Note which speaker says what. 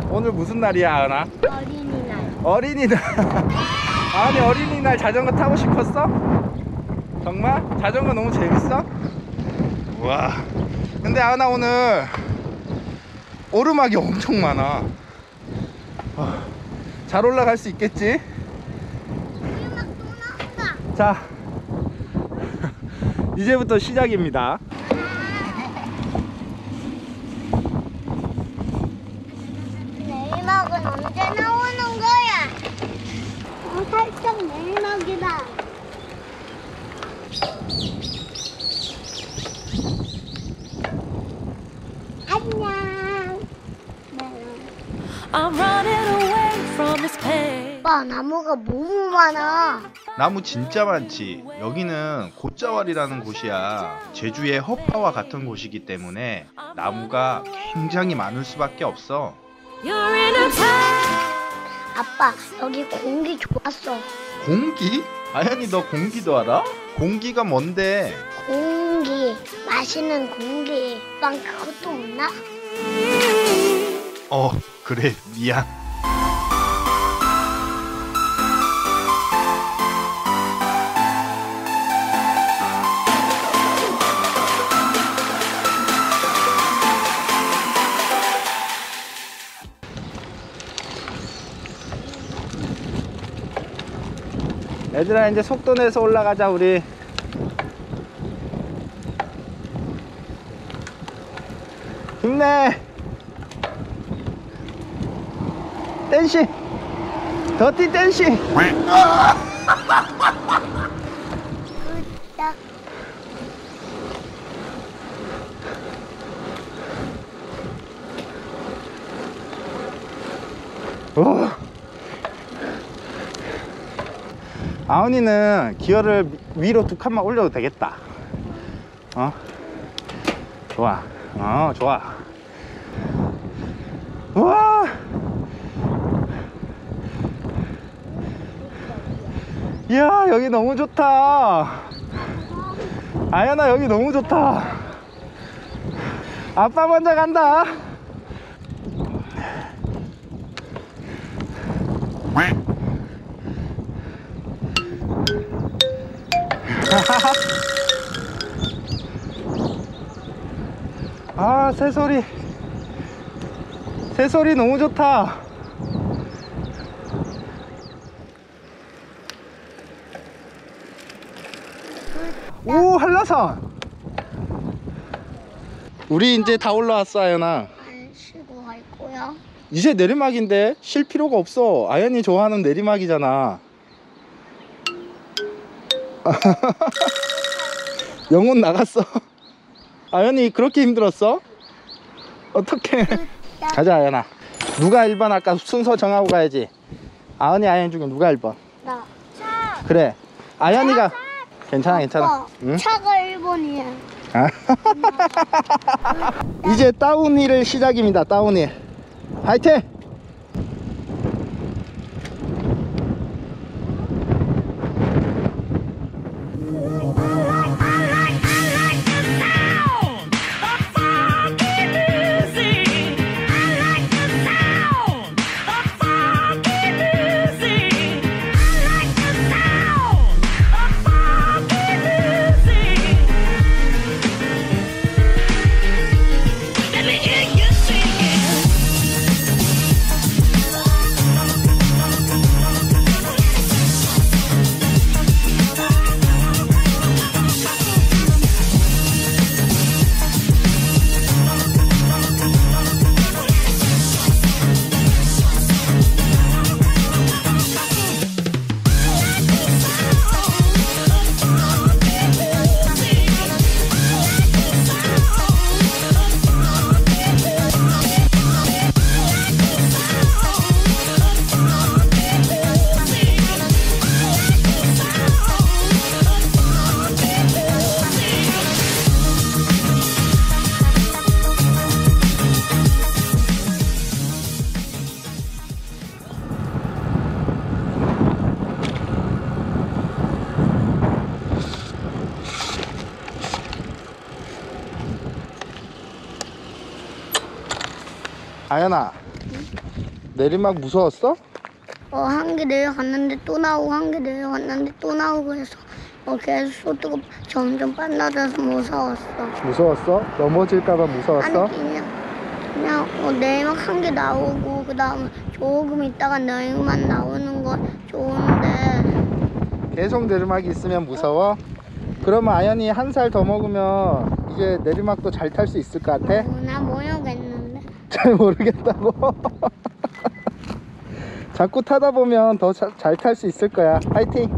Speaker 1: 오늘 무슨 날이야, 아은아?
Speaker 2: 어린이날.
Speaker 1: 어린이날. 아은이 어린이날 자전거 타고 싶었어? 정말? 자전거 너무 재밌어? 우와. 근데 아은아 오늘 오르막이 엄청 많아. 잘 올라갈 수 있겠지?
Speaker 2: 오르막 또 나온다.
Speaker 1: 자, 이제부터 시작입니다.
Speaker 2: 내리막은 언제 나오는 거야? 살짝 내리막이다. 안녕.
Speaker 3: I'm running away from this pain.
Speaker 2: 오빠, 나무가 너무 많아.
Speaker 1: 나무 진짜 많지. 여기는 곶자왈이라는 곳이야. 제주의 허파와 같은 곳이기 때문에 나무가 굉장히 많을 수밖에 없어.
Speaker 3: You're in a time.
Speaker 2: 아빠, 여기 공기 좋았어.
Speaker 1: 공기? 아연이 너 공기도 알아? 공기가 뭔데?
Speaker 2: 공기, 맛있는 공기. 오빠 그것도 없나?
Speaker 1: 그래, 미안. 얘들아, 이제 속도 내서 올라가자. 우리 힘내. 댄싱, 더티 댄싱.
Speaker 2: 딱.
Speaker 1: 아은이는 기어를 위로 두 칸만 올려도 되겠다. 좋아. 좋아. 우와. 이야, 여기 너무 좋다. 아연아, 여기 너무 좋다. 아빠 먼저 간다. 아, 새소리. 새소리 너무 좋다. 오, 한라산. 우리 이제 다 올라왔어, 아연아.
Speaker 2: 안 쉬고 갈 거야?
Speaker 1: 이제 내리막인데 쉴 필요가 없어. 아연이 좋아하는 내리막이잖아. 영혼 나갔어. 아연이 그렇게 힘들었어? 어떡해. 가자, 아연아. 누가 1번 할까? 순서 정하고 가야지. 아연이, 아연 중에 누가 1번?
Speaker 2: 나.
Speaker 1: 그래, 아연이가. 괜찮아. 응?
Speaker 2: 차가 1번이야.
Speaker 1: 이제 다운힐을 시작입니다. 다운힐. 화이팅! 아연아, 내리막 무서웠어?
Speaker 2: 한 개 내려갔는데 또 나오고 한 개 내려갔는데 또 나오고 해서 계속 속도가 점점 빨라져서 무서웠어.
Speaker 1: 무서웠어? 넘어질까봐 무서웠어?
Speaker 2: 아니 그냥 내리막 한 개 나오고 그 다음에 조금 있다가 내리막 나오는 건 좋은데
Speaker 1: 계속 내리막이 있으면 무서워? 그러면 아연이 1살 더 먹으면 이제 내리막도 잘 탈 수 있을 것 같아?
Speaker 2: 나 모르겠는데.
Speaker 1: 잘 모르겠다고? 자꾸 타다 보면 더 잘 탈 수 있을 거야. 파이팅!